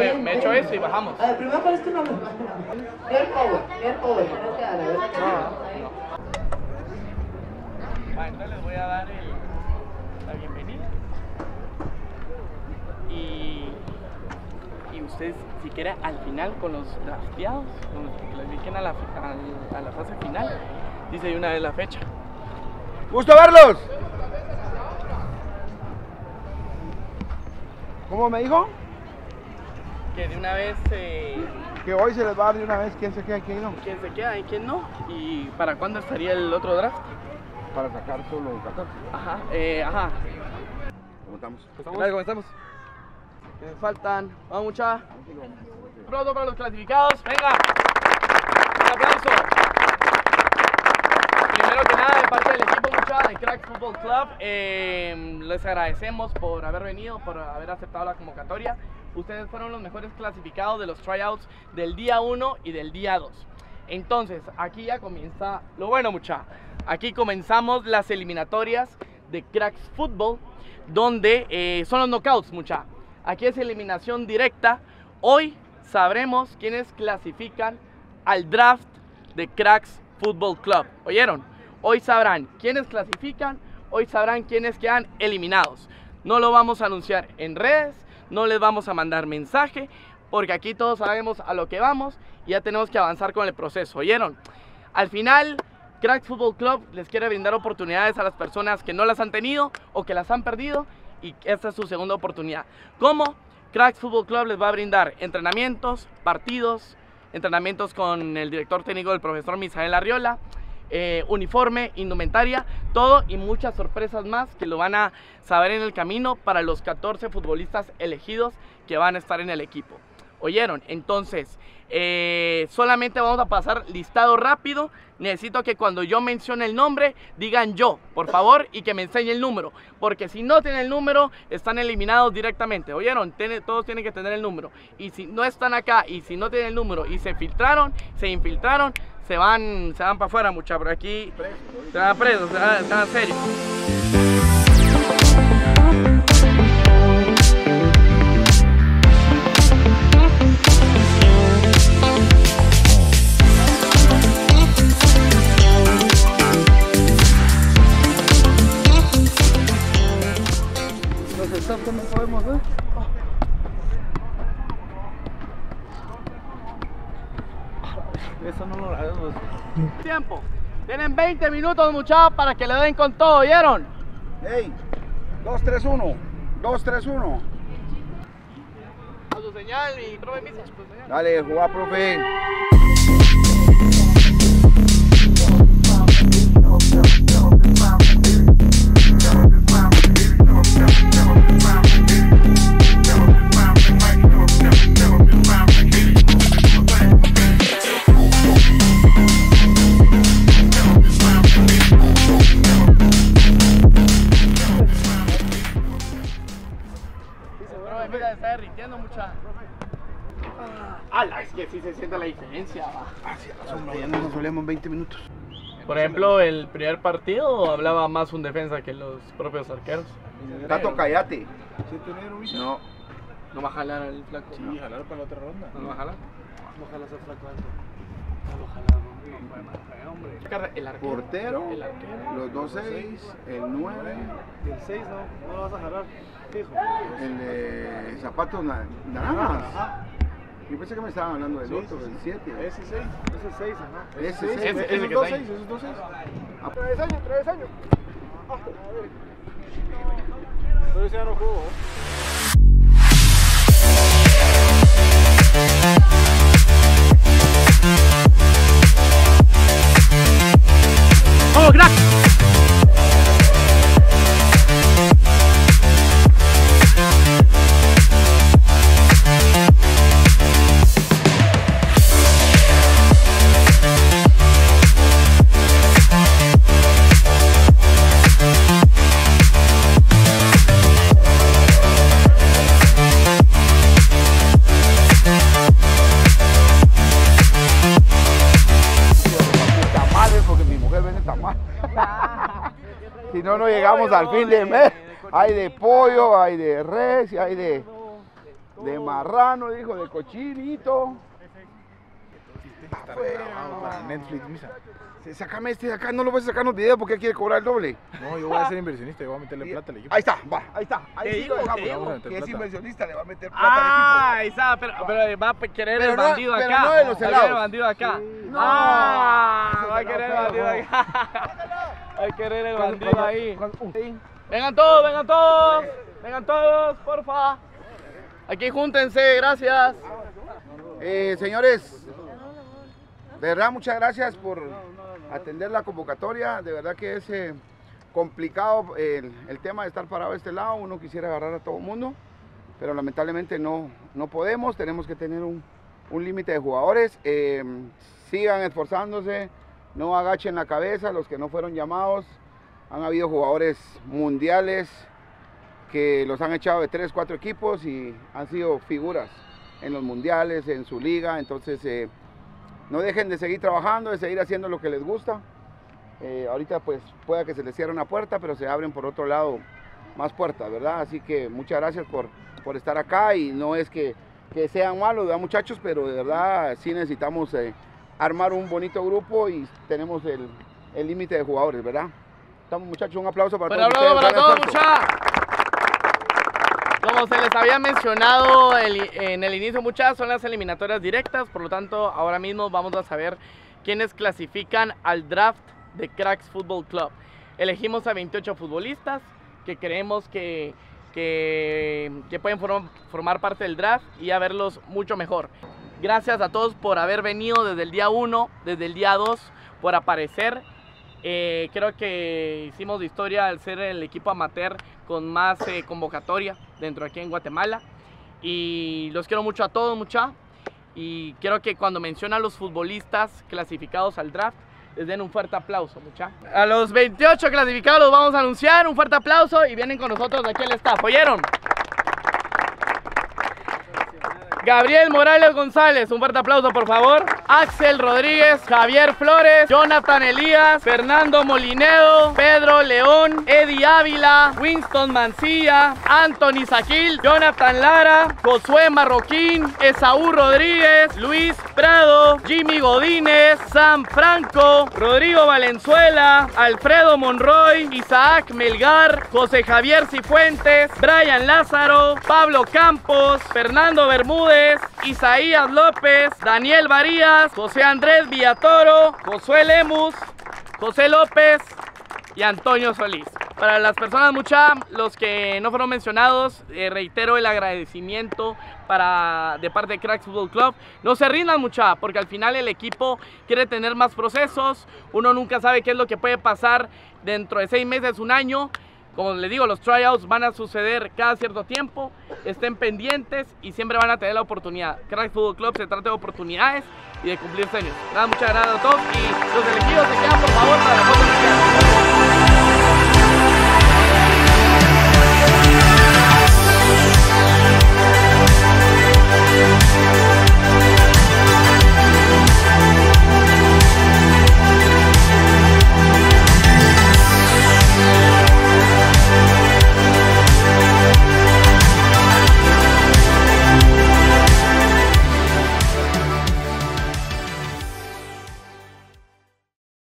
me echo eso y bajamos. A ver, primero, ¿cuál es tu nombre? Pierre Power, tienes que dar, a ver. Bueno, entonces les voy a dar la bienvenida. Y ustedes, si quieren, al final con los drafteados, con los que clasifiquen a la fase final, dice de una vez la fecha. ¡Gusto verlos! ¿Cómo me dijo? Que de una vez Que hoy se les va a dar de una vez quién se queda y quién no. quién se queda y quién no. ¿Y para cuándo estaría el otro draft? Para sacar solo 14. Ajá, ajá. ¿Cómo estamos? ¿Cómo estamos? Que me faltan. Vamos, mucha. Pronto para los clasificados. Venga. Un aplauso. Primero que nada, de parte del equipo, mucha, de Cracks Football Club, les agradecemos por haber venido, por haber aceptado la convocatoria. Ustedes fueron los mejores clasificados de los tryouts del día 1 y del día 2. Entonces, aquí ya comienza lo bueno, mucha. Aquí comenzamos las eliminatorias de Cracks Football, donde son los knockouts, mucha. Aquí es eliminación directa. Hoy sabremos quiénes clasifican al draft de Cracks Football Club. ¿Oyeron? Hoy sabrán quiénes clasifican, hoy sabrán quiénes quedan eliminados. No lo vamos a anunciar en redes, no les vamos a mandar mensaje, porque aquí todos sabemos a lo que vamos y ya tenemos que avanzar con el proceso. ¿Oyeron? Al final, Cracks Football Club les quiere brindar oportunidades a las personas que no las han tenido o que las han perdido, y esta es su segunda oportunidad. ¿Cómo? Cracks Football Club les va a brindar entrenamientos, partidos, entrenamientos con el director técnico, el profesor Misael Arriola, uniforme, indumentaria, todo y muchas sorpresas más que lo van a saber en el camino para los 14 futbolistas elegidos que van a estar en el equipo. ¿Oyeron? Entonces, solamente vamos a pasar listado rápido. Necesito que cuando yo mencione el nombre, digan yo, por favor, y que me enseñe el número. Porque si no tienen el número, están eliminados directamente. ¿Oyeron? Todos tienen que tener el número. Y si no están acá, y si no tienen el número, y se filtraron, se infiltraron, se van para afuera, muchachos. Pero aquí se van presos, se van serios. ¿Cómo podemos ver? Eso no lo haremos. Tiempo. Tienen 20 minutos, muchachos, para que le den con todo, ¿oyeron? ¡Ey! 2-3-1. 2-3-1. A su señal y profe Misa. Dale, juega, profe. Mira, está derritiendo mucha. ¡Hala! Es que sí se siente la diferencia. Hacia la sombra, ya no nos solemos 20 minutos. Por ejemplo, el primer partido hablaba más un defensa que los propios arqueros. Tato, cállate. No. No va a jalar al flaco. Sí, jalar para la otra ronda. ¿No lo va a jalar? No jalas al flaco alto. No lo jalamos. No puede más, hombre. El arquero. Portero, El arquero. los 2-6, el 9, Y el 6 no lo vas a jalar. Fijo. el de zapatos naranjas. Ajá. Yo pensé que me estaban hablando del otro, del 7. Ese 6. Ese 6, ajá. Ese seis, 6. ese esos que 2 está ahí. 6, esos 2 6. Travesaño. Pero ese ya no juego. ¡Vamos, crack! Si no llegamos al fin de mes. Hay de pollo, hay de res y hay de de marrano, dijo, de cochinito. Para Netflix, misa. Sácame este de acá, no lo vas a sacar en los videos porque quiere cobrar el doble. No, yo voy a ser inversionista y voy a meterle plata al equipo. Ahí está, va, ahí está. Ahí sí digo, lo te dejamos. digo. Vamos a meter Que es plata. inversionista, le va a meter plata al equipo. Ah, ahí está, pero va a querer Pero el no- bandido pero acá. no de los Va a querer helados. el bandido acá. No. Ah, Esos va a helados querer el feos, bandido no. acá. Va a querer el bandido ahí. Vengan todos, porfa. Aquí júntense, gracias. Señores, de verdad muchas gracias por atender la convocatoria. De verdad que es complicado el tema de estar parado de este lado. Uno quisiera agarrar a todo el mundo, pero lamentablemente no podemos. Tenemos que tener un límite de jugadores. Sigan esforzándose, no agachen la cabeza los que no fueron llamados. Han habido jugadores mundiales que los han echado de 3, 4 equipos y han sido figuras en los mundiales, en su liga. Entonces no dejen de seguir trabajando, de seguir haciendo lo que les gusta. Ahorita pues pueda que se les cierre una puerta, pero se abren por otro lado más puertas, ¿verdad? Así que muchas gracias por estar acá, y no es que sean malos, ¿verdad, muchachos? Pero de verdad sí necesitamos armar un bonito grupo y tenemos el límite de jugadores, ¿verdad? Estamos, muchachos, un aplauso para Pero todos ustedes. para Gran todos, esfuerzo. muchachos. Como se les había mencionado en el inicio, muchachos, son las eliminatorias directas. Por lo tanto, ahora mismo vamos a saber quiénes clasifican al draft de Cracks Football Club. Elegimos a 28 futbolistas que creemos que pueden formar parte del draft y a verlos mucho mejor. Gracias a todos por haber venido desde el día 1, desde el día 2, por aparecer. Creo que hicimos historia al ser el equipo amateur con más convocatoria dentro de aquí en Guatemala. Y los quiero mucho a todos, mucha. Y quiero que cuando menciona a los futbolistas clasificados al draft, les den un fuerte aplauso, mucha. A los 28 clasificados los vamos a anunciar, un fuerte aplauso, y vienen con nosotros aquí el staff. ¿Oyeron? Gabriel Morales González, un fuerte aplauso por favor. Axel Rodríguez, Javier Flores, Jonathan Elías, Fernando Molinedo, Pedro León, Eddie Ávila, Winston Mancilla, Anthony Saquil, Jonathan Lara, Josué Marroquín, Esaú Rodríguez, Luis Prado, Jimmy Godínez, Sam Franco, Rodrigo Valenzuela, Alfredo Monroy, Isaac Melgar, José Javier Cifuentes, Brian Lázaro, Pablo Campos, Fernando Bermúdez, Isaías López, Daniel Varías, José Andrés Villatoro, Josué Lemus, José López y Antonio Solís. Para las personas, los que no fueron mencionados, reitero el agradecimiento de parte de Cracks Football Club. No se rindan, porque al final el equipo quiere tener más procesos. Uno nunca sabe qué es lo que puede pasar dentro de 6 meses, un año. Como les digo, los tryouts van a suceder cada cierto tiempo. Estén pendientes y siempre van a tener la oportunidad. Cracks Football Club se trata de oportunidades y de cumplir sueños. Muchas gracias a todos, y los elegidos se quedan por favor para la foto.